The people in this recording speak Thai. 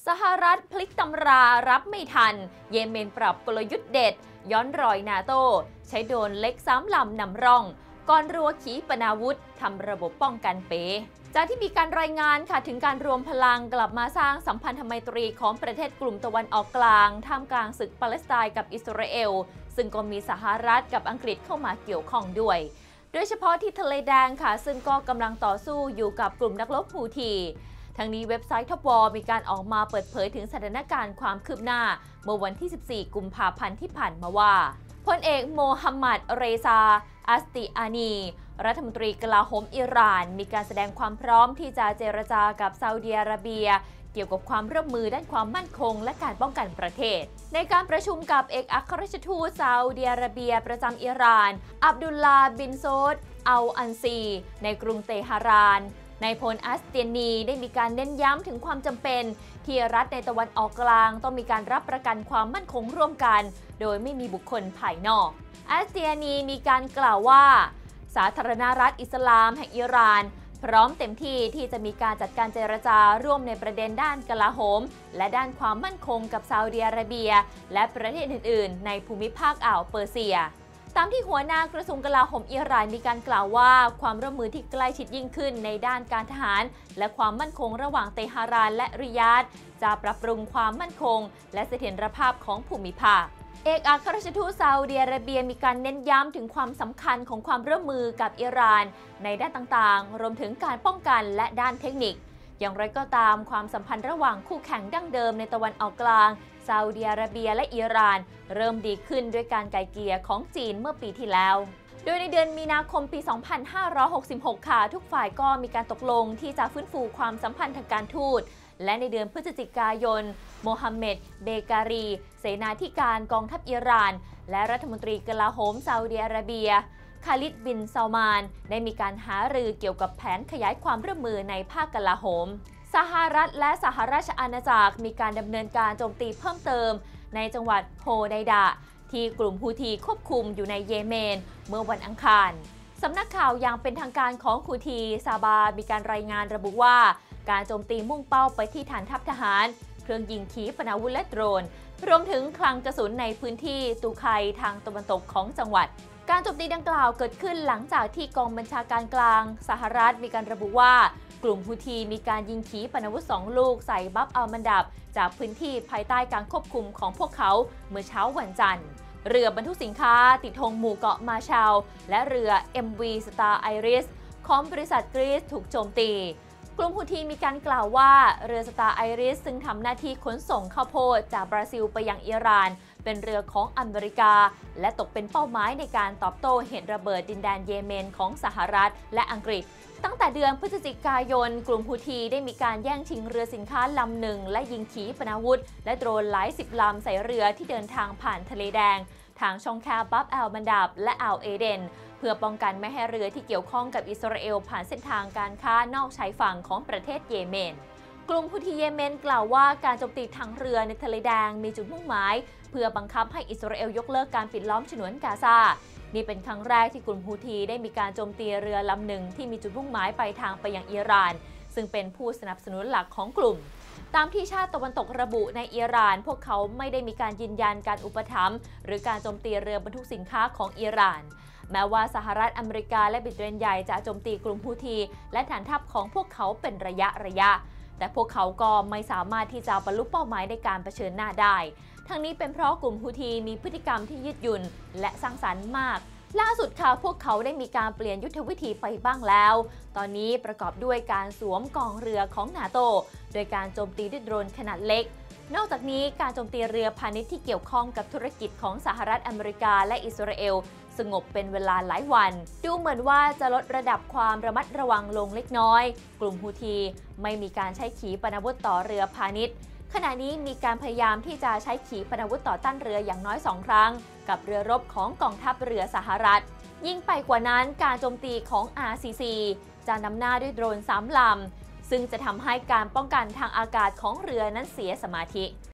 สหรัฐพลิกตำรารับไม่ทันเยเมนปรับกลยุทธ์เด็ดย้อนรอยนาโตใช้โดรนเล็ก3 ลำนำร่องก่อนรัวขีปนาวุธทำระบบป้องกันเป๋จากที่มีการรายงานค่ะถึงการรวมพลังกลับมาสร้างสัมพันธไมตรีของประเทศกลุ่มตะวันออกกลางท่ามกลางศึกปาเลสไตน์กับอิสราเอลซึ่งก็มีสหรัฐกับอังกฤษเข้ามาเกี่ยวข้องด้วยโดยเฉพาะที่ทะเลแดงค่ะซึ่งก็กำลังต่อสู้อยู่กับกลุ่มนักรบฮูธีทั้งนี้เว็บไซต์ท็อปวอลมีการออกมาเปิดเผยถึงสถานการณ์ความคืบหน้าเมื่อวันที่ 14 กุมภาพันธ์ที่ผ่านมาว่าพลเอกโมฮัมหมัด เรซา อัสติอานี รัฐมนตรีกลาโหมอิหร่านมีการแสดงความพร้อมที่จะเจรจากับซาอุดิอาระเบียเกี่ยวกับความร่วมมือด้านความมั่นคงและการป้องกันประเทศในการประชุมกับเอกอัครราชทูตซาอุดิอาระเบียประจำอิหร่านอับดุลลาบินโซด อัลอันซีในกรุงเตหะรานนายพลอัสเตียนีได้มีการเน้นย้ำถึงความจำเป็นที่รัฐในตะวันออกกลางต้องมีการรับประกันความมั่นคงร่วมกันโดยไม่มีบุคคลภายนอกอัสเตียนีมีการกล่าวว่าสาธารณรัฐอิสลามแห่งอิหร่านพร้อมเต็มที่ที่จะมีการจัดการเจรจาร่วมในประเด็นด้านกลาโหมและด้านความมั่นคงกับซาอุดิอาระเบียและประเทศอื่นๆในภูมิภาคอ่าวเปอร์เซียตามที่หัวหน้ากระทรวงกลาโหมอิหร่านมีการกล่าวว่าความร่วมมือที่ใกล้ชิดยิ่งขึ้นในด้านการทหารและความมั่นคงระหว่างเตหะรานและริยาดจะปรับปรุงความมั่นคงและเสถียรภาพของภูมิภาคเอกอัครราชทูตซาอุดิอาระเบียมีการเน้นย้ำถึงความสำคัญของความร่วมมือกับอิหร่านในด้านต่างๆรวมถึงการป้องกันและด้านเทคนิคอย่างไรก็ตามความสัมพันธ์ระหว่างคู่แข่งดั้งเดิมในตะวันออกกลางซาอุดิอาระเบียและอิหร่านเริ่มดีขึ้นด้วยการไกล่เกลี่ยของจีนเมื่อปีที่แล้วโดยในเดือนมีนาคมปี 2566 ค่ะทุกฝ่ายก็มีการตกลงที่จะฟื้นฟูความสัมพันธ์ทางการทูตและในเดือนพฤศจิกายนโมฮัมเหม็ด เบการีเสนาธิการกองทัพอิหร่านและรัฐมนตรีกลาโหมซาอุดิอาระเบียคาลิด บิน ซาลมานได้มีการหารือเกี่ยวกับแผนขยายความร่วมมือในภาคกลาโหมสหรัฐและสหราชอาณาจักรมีการดำเนินการโจมตีเพิ่มเติมในจังหวัดโฮไดดะที่กลุ่มฮูธีควบคุมอยู่ในเยเมนเมื่อวันอังคารสำนักข่าวอย่างเป็นทางการของฮูธีซาบามีการรายงานระบุว่าการโจมตีมุ่งเป้าไปที่ฐานทัพทหารเครื่องยิงขีปนาวุธและโดรนรวมถึงคลังกระสุนในพื้นที่ตูไคทางตะวันตกของจังหวัดการโจมตีดังกล่าวเกิดขึ้นหลังจากที่กองบัญชาการกลางสหรัฐมีการระบุว่ากลุ่มฮูธีมีการยิงขีปนาวุธ2 ลูกใส่บับอัลมันดับจากพื้นที่ภายใต้การควบคุมของพวกเขาเมื่อเช้าวันจันทร์เรือบรรทุกสินค้าติดธงหมู่เกาะมาร์ชัลและเรือ MV Star Iris ของบริษัทกรีซถูกโจมตีกลุ่มฮูธีมีการกล่าวว่าเรือ Star Iris ซึ่งทำหน้าที่ขนส่งข้าวโพดจากบราซิลไปยังอิหร่านเป็นเรือของอเมริกาและตกเป็นเป้าหมายในการตอบโต้เหตุระเบิดดินแดนเยเมนของสหรัฐและอังกฤษตั้งแต่เดือนพฤศจิกายนกลุ่มฮูธีได้มีการแย่งชิงเรือสินค้าลำหนึ่งและยิงขีปนาวุธและโดรนหลาย10 ลำใส่เรือที่เดินทางผ่านทะเลแดงทางช่องแคบบับอัลมันดับและอ่าวเอเดนเพื่อป้องกันไม่ให้เรือที่เกี่ยวข้องกับอิสราเอลผ่านเส้นทางการค้านอกชายฝั่งของประเทศเยเมนกลุ่มฮูธีเยเมนกล่าวว่าการโจมตีทางเรือในทะเลแดงมีจุดมุ่งหมายเพื่อบังคับให้อิสราเอลยกเลิกการปิดล้อมฉนวนกาซานี่เป็นครั้งแรกที่กลุ่มฮูธีได้มีการโจมตีเรือลำหนึ่งที่มีจุดมุ่งหมายไปทางไปยังอิหร่านซึ่งเป็นผู้สนับสนุนหลักของกลุ่มตามที่ชาติตะวันตกระบุในอิหร่านพวกเขาไม่ได้มีการยืนยันการอุปถัมภ์หรือการโจมตีเรือบรรทุกสินค้าของอิหร่านแม้ว่าสหรัฐอเมริกาและบริเตนใหญ่จะโจมตีกลุ่มฮูธีและฐานทัพของพวกเขาเป็นระยะแต่พวกเขาก็ไม่สามารถที่จะบรรลุเป้าหมายในการเผชิญหน้าได้ทั้งนี้เป็นเพราะกลุ่มฮูธีมีพฤติกรรมที่ยืดหยุ่นและสร้างสรรค์มากล่าสุดค่ะพวกเขาได้มีการเปลี่ยนยุทธวิธีไปบ้างแล้วตอนนี้ประกอบด้วยการสวมกองเรือของนาโตโดยการโจมตีด้วยโดรนขนาดเล็กนอกจากนี้การโจมตีเรือพาณิชย์ที่เกี่ยวข้องกับธุรกิจของสหรัฐอเมริกาและอิสราเอลสงบเป็นเวลาหลายวันดูเหมือนว่าจะลดระดับความระมัดระวังลงเล็กน้อยกลุ่มฮูธีไม่มีการใช้ขีปนาวุธต่อเรือพาณิชย์ขณะนี้มีการพยายามที่จะใช้ขีปนาวุธต่อต้านเรืออย่างน้อย2 ครั้งกับเรือรบของกองทัพเรือสหรัฐยิ่งไปกว่านั้นการโจมตีของ RCC จะนำหน้าด้วยโดรน3 ลำซึ่งจะทำให้การป้องกันทางอากาศของเรือนั้นเสียสมาธิ